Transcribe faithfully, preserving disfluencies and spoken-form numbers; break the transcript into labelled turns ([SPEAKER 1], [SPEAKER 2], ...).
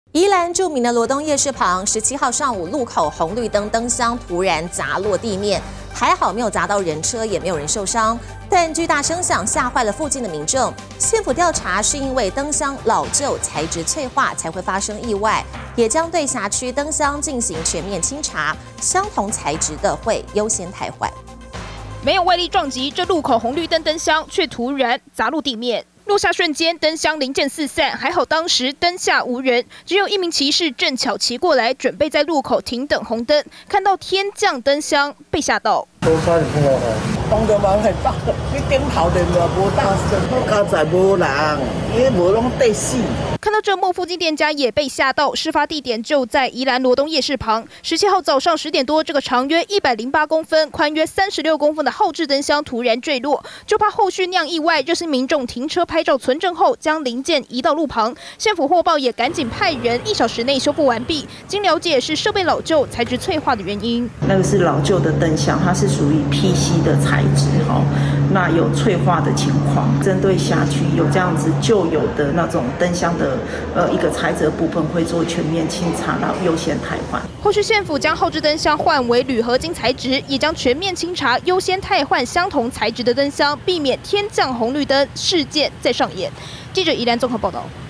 [SPEAKER 1] 宜兰著名的罗东夜市旁，十七号上午路口红绿灯灯箱突然砸落地面，还好没有砸到人车，也没有人受伤。但巨大声响吓坏了附近的民众。县府调查是因为灯箱老旧、材质脆化才会发生意外，也将对辖区灯箱进行全面清查，相同材质的会优先汰换。
[SPEAKER 2] 没有外力撞击，这路口红绿灯灯箱却突然砸入地面。 落下瞬间，灯箱零件四散，还好当时灯下无人，只有一名骑士正巧骑过来，准备在路口停等红灯，看到天降灯箱，被吓到。
[SPEAKER 3] 多差点碰到他，当着蛮很大，你顶头的就无大声，我刚才无人，因为无拢地死。
[SPEAKER 2] 看到这幕，附近店家也被吓到。事发地点就在宜兰罗东夜市旁。十七号早上十点多，这个长约一百零八公分、宽约三十六公分的后置灯箱突然坠落，就怕后续酿意外。热心民众停车拍照存证后，将零件移到路旁。县府获报也赶紧派人一小时内修复完毕。经了解，是设备老旧、材质脆化的原因。
[SPEAKER 4] 那个是老旧的灯箱，它是属于 P C 的材质哈，那有脆化的情况。针对辖区有这样子旧有的那种灯箱的。 呃，一个材质的部分会做全面清查，然后优先汰换。
[SPEAKER 2] 后续县府将后置灯箱换为铝合金材质，也将全面清查，优先汰换相同材质的灯箱，避免天降红绿灯事件再上演。记者宜兰综合报道。